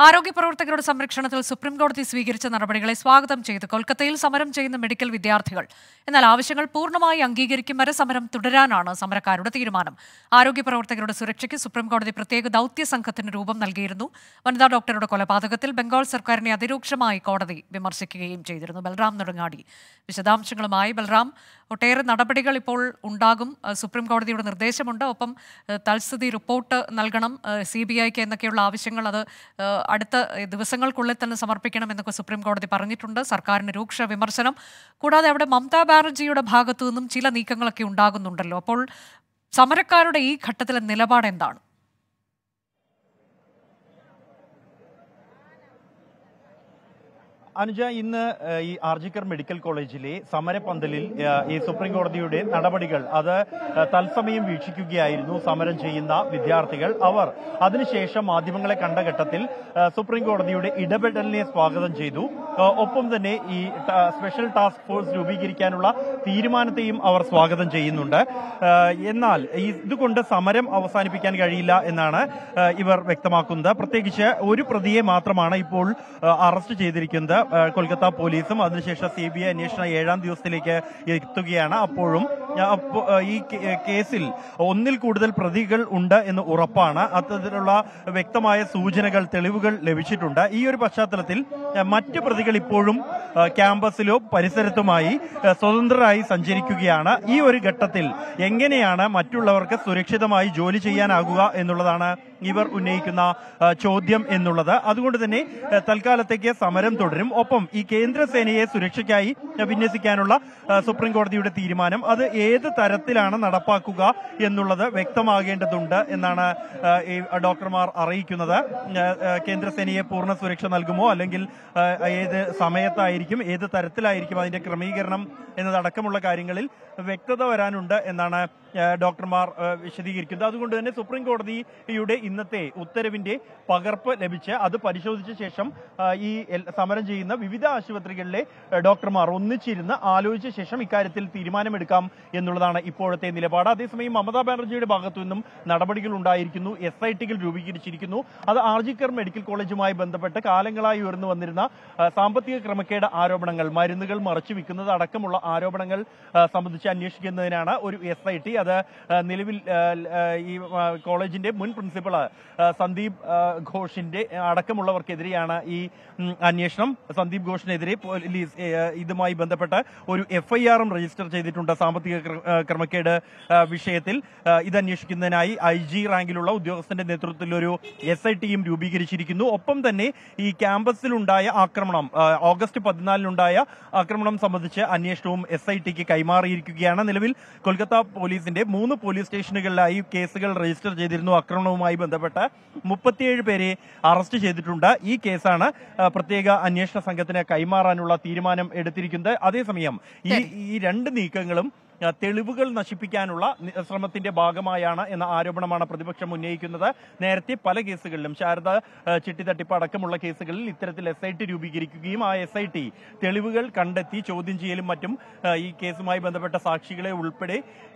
ആരോഗ്യ പ്രവർത്തകരുടെ സംരക്ഷണത്തിൽ സുപ്രീംകോടതി സ്വീകരിച്ച നടപടികളെ സ്വാഗതം ചെയ്ത് കൊൽക്കത്തയിൽ സമരം ചെയ്യുന്ന മെഡിക്കൽ വിദ്യാർത്ഥികൾ. എന്നാൽ ആവശ്യങ്ങൾ പൂർണ്ണമായി അംഗീകരിക്കും വരെ സമരം തുടരാനാണ് സമരക്കാരുടെ തീരുമാനം. ആരോഗ്യ പ്രവർത്തകരുടെ സുരക്ഷയ്ക്ക് സുപ്രീംകോടതി പ്രത്യേക ദൌത്യ സംഘത്തിന് രൂപം നൽകിയിരുന്നു. വനിതാ ഡോക്ടറുടെ കൊലപാതകത്തിൽ ബംഗാൾ സർക്കാരിനെ അതിരൂക്ഷമായി കോടതി വിമർശിക്കുകയും ചെയ്തിരുന്നു. ബൽറാം നെടുങ്ങാടി വിശദാംശങ്ങളുമായി. ബൽറാം, ഒട്ടേറെ നടപടികൾ ഇപ്പോൾ ഉണ്ടാകും. സുപ്രീംകോടതിയുടെ നിർദ്ദേശമുണ്ട്. ഒപ്പം തൽസ്ഥിതി റിപ്പോർട്ട് നൽകണം CBIക്ക് എന്നൊക്കെയുള്ള ആവശ്യങ്ങൾ അത് അടുത്ത ദിവസങ്ങൾക്കുള്ളിൽ തന്നെ സമർപ്പിക്കണമെന്നൊക്കെ സുപ്രീംകോടതി പറഞ്ഞിട്ടുണ്ട്. സർക്കാരിന് രൂക്ഷ വിമർശനം. കൂടാതെ അവിടെ മമതാ ബാനർജിയുടെ ഭാഗത്തു നിന്നും ചില നീക്കങ്ങളൊക്കെ ഉണ്ടാകുന്നുണ്ടല്ലോ. അപ്പോൾ സമരക്കാരുടെ ഈ ഘട്ടത്തിലെ നിലപാട് എന്താണ്? അനുജ, ഇന്ന് ഈ ആർജിക്കർ മെഡിക്കൽ കോളേജിലെ സമരപന്തലിൽ ഈ സുപ്രീം കോടതിയുടെ നടപടികൾ അത് തത്സമയം വീക്ഷിക്കുകയായിരുന്നു സമരം ചെയ്യുന്ന വിദ്യാർത്ഥികൾ. അവർ അതിനുശേഷം മാധ്യമങ്ങളെ കണ്ട ഘട്ടത്തിൽ സുപ്രീം കോടതിയുടെ ഇടപെടലിനെ സ്വാഗതം ചെയ്തു. ഒപ്പം തന്നെ ഈ സ്പെഷ്യൽ ടാസ്ക് ഫോഴ്സ് രൂപീകരിക്കാനുള്ള തീരുമാനത്തെയും അവർ സ്വാഗതം ചെയ്യുന്നുണ്ട്. എന്നാൽ ഇതുകൊണ്ട് സമരം അവസാനിപ്പിക്കാൻ കഴിയില്ല എന്നാണ് ഇവർ വ്യക്തമാക്കുന്നത്. പ്രത്യേകിച്ച് ഒരു പ്രതിയെ മാത്രമാണ് ഇപ്പോൾ അറസ്റ്റ് ചെയ്തിരിക്കുന്നത്. കൊൽക്കത്ത പോലീസും അതിനുശേഷം CBI അന്വേഷണം 7ാം ദിവസത്തിലേക്ക് എത്തുകയാണ്. അപ്പോഴും ഈ കേസിൽ ഒന്നിൽ കൂടുതൽ പ്രതികൾ ഉണ്ട് എന്ന് ഉറപ്പാണ്. അത്തരത്തിലുള്ള വ്യക്തമായ സൂചനകൾ, തെളിവുകൾ ലഭിച്ചിട്ടുണ്ട്. ഈ ഒരു പശ്ചാത്തലത്തിൽ മറ്റ് പ്രതികൾ ഇപ്പോഴും ക്യാമ്പസിലോ പരിസരത്തുമായി സ്വതന്ത്രരായി സഞ്ചരിക്കുകയാണ്. ഈ ഒരു ഘട്ടത്തിൽ എങ്ങനെയാണ് മറ്റുള്ളവർക്ക് സുരക്ഷിതമായി ജോലി ചെയ്യാനാകുക എന്നുള്ളതാണ് ഇവർ ഉന്നയിക്കുന്ന ചോദ്യം എന്നുള്ളത്. അതുകൊണ്ട് തന്നെ തൽക്കാലത്തേക്ക് സമരം തുടരും. ഒപ്പം ഈ കേന്ദ്രസേനയെ സുരക്ഷയ്ക്കായി വിന്യസിക്കാനുള്ള സുപ്രീം കോടതിയുടെ തീരുമാനം അത് ഏത് തരത്തിലാണ് നടപ്പാക്കുക എന്നുള്ളത് വ്യക്തമാകേണ്ടതുണ്ട് എന്നാണ് ഈ ഡോക്ടർമാർ അറിയിക്കുന്നത്. കേന്ദ്രസേനയെ പൂർണ്ണ സുരക്ഷ നൽകുമോ, അല്ലെങ്കിൽ ഏത് സമയത്തായിരിക്കും, ഏത് തരത്തിലായിരിക്കും അതിന്റെ ക്രമീകരണം എന്നതടക്കമുള്ള കാര്യങ്ങളിൽ വ്യക്തത വരാനുണ്ട് എന്നാണ് ഡോക്ടർമാർ വിശദീകരിക്കുന്നത്. അതുകൊണ്ട് തന്നെ സുപ്രീം കോടതിയുടെ ഇന്നത്തെ ഉത്തരവിന്റെ പകർപ്പ് ലഭിച്ച് അത് പരിശോധിച്ച ശേഷം ഈ സമരം ചെയ്യുന്ന വിവിധ ആശുപത്രികളിലെ ഡോക്ടർമാർ ഒന്നിച്ചിരുന്ന് ആലോചിച്ച ശേഷം ഇക്കാര്യത്തിൽ തീരുമാനമെടുക്കാം എന്നുള്ളതാണ് ഇപ്പോഴത്തെ നിലപാട്. അതേസമയം മമതാ ബാനർജിയുടെ ഭാഗത്തു നിന്നും നടപടികൾ ഉണ്ടായിരിക്കുന്നു. SITകൾ രൂപീകരിച്ചിരിക്കുന്നു. അത് ആർജിക്കർ മെഡിക്കൽ കോളേജുമായി ബന്ധപ്പെട്ട് കാലങ്ങളായി ഉയർന്നു വന്നിരുന്ന സാമ്പത്തിക ക്രമക്കേട് ആരോപണങ്ങൾ, മരുന്നുകൾ മറച്ചു വിൽക്കുന്നത് അടക്കമുള്ള ആരോപണങ്ങൾ സംബന്ധിച്ച് അന്വേഷിക്കുന്നതിനാണ് ഒരു SIT. അത് നിലവിൽ ഈ കോളേജിന്റെ മുൻ പ്രിൻസിപ്പൽ സന്ദീപ് ഘോഷിന്റെ അടക്കമുള്ളവർക്കെതിരെയാണ് ഈ അന്വേഷണം. സന്ദീപ് ഘോഷിനെതിരെ പോലീസ് ഇതുമായി ബന്ധപ്പെട്ട് ഒരു FIR രജിസ്റ്റർ ചെയ്തിട്ടുണ്ട്. സാമ്പത്തിക ക്രമക്കേട് വിഷയത്തിൽ ഇത് അന്വേഷിക്കുന്നതിനായി IG റാങ്കിലുള്ള ഉദ്യോഗസ്ഥന്റെ നേതൃത്വത്തിൽ ഒരു SITയും രൂപീകരിച്ചിരിക്കുന്നു. ഒപ്പം തന്നെ ഈ ക്യാമ്പസിലുണ്ടായ ആക്രമണം, ഓഗസ്റ്റ് 14-നുണ്ടായ ആക്രമണം സംബന്ധിച്ച് അന്വേഷണവും SITക്ക് കൈമാറിയിരിക്കുകയാണ്. നിലവിൽ കൊൽക്കത്ത പോലീസിന്റെ 3 പോലീസ് സ്റ്റേഷനുകളിലായി കേസുകൾ രജിസ്റ്റർ ചെയ്തിരുന്നു. ആക്രമണവുമായി ബന്ധപ്പെട്ട് 37 പേരെ അറസ്റ്റ് ചെയ്തിട്ടുണ്ട്. ഈ കേസാണ് പ്രത്യേക അന്വേഷണ സംഘത്തിന് കൈമാറാനുള്ള തീരുമാനം എടുത്തിരിക്കുന്നത്. അതേസമയം ഈ രണ്ട് നീക്കങ്ങളും തെളിവുകൾ നശിപ്പിക്കാനുള്ള ശ്രമത്തിന്റെ ഭാഗമായാണ് എന്ന ആരോപണമാണ് പ്രതിപക്ഷം ഉന്നയിക്കുന്നത്. നേരത്തെ പല കേസുകളിലും, ശാരദ ചിട്ടി തട്ടിപ്പ് അടക്കമുള്ള കേസുകളിൽ ഇത്തരത്തിൽ SIT രൂപീകരിക്കുകയും ആ SIT തെളിവുകൾ കണ്ടെത്തി ചോദ്യം ചെയ്യലും മറ്റും ഈ കേസുമായി ബന്ധപ്പെട്ട സാക്ഷികളെ ഉൾപ്പെടെ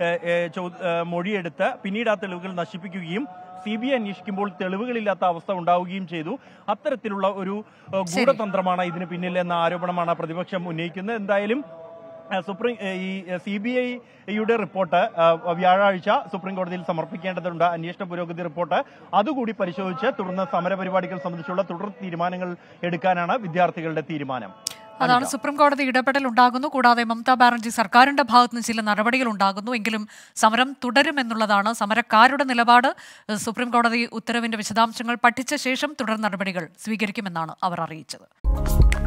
മൊഴിയെടുത്ത് പിന്നീട് ആ തെളിവുകൾ നശിപ്പിക്കുകയും CBI അന്വേഷിക്കുമ്പോൾ തെളിവുകളില്ലാത്ത അവസ്ഥ ഉണ്ടാവുകയും ചെയ്തു. അത്തരത്തിലുള്ള ഒരു ഗൂഢതന്ത്രമാണ് ഇതിന് പിന്നിൽ എന്ന ആരോപണമാണ് പ്രതിപക്ഷം ഉന്നയിക്കുന്നത്. എന്തായാലും CBIയുടെ റിപ്പോർട്ട് വ്യാഴാഴ്ച സുപ്രീം കോടതിയിൽ സമർപ്പിക്കേണ്ടതുണ്ട്. അന്വേഷണ പുരോഗതി റിപ്പോർട്ട് അതുകൂടി പരിശോധിച്ച് തുടർന്ന് സമരപരിപാടികൾ സംബന്ധിച്ചുള്ള തുടർ തീരുമാനങ്ങൾ എടുക്കാനാണ് വിദ്യാർത്ഥികളുടെ തീരുമാനം. അതാണ് സുപ്രീം കോടതി ഇടപെടൽ ഉണ്ടാകുന്നു. കൂടാതെ മമതാ ബാനർജി സർക്കാരിന്റെ ഭാഗത്തുനിന്ന് ചില നടപടികൾ ഉണ്ടാകുന്നു. എങ്കിലും സമരം തുടരുമെന്നുള്ളതാണ് സമരക്കാരുടെ നിലപാട്. സുപ്രീം കോടതി ഉത്തരവിന്റെ വിശദാംശങ്ങൾ പഠിച്ച ശേഷം തുടർ നടപടികൾ സ്വീകരിക്കുമെന്നാണ് അവർ അറിയിച്ചത്.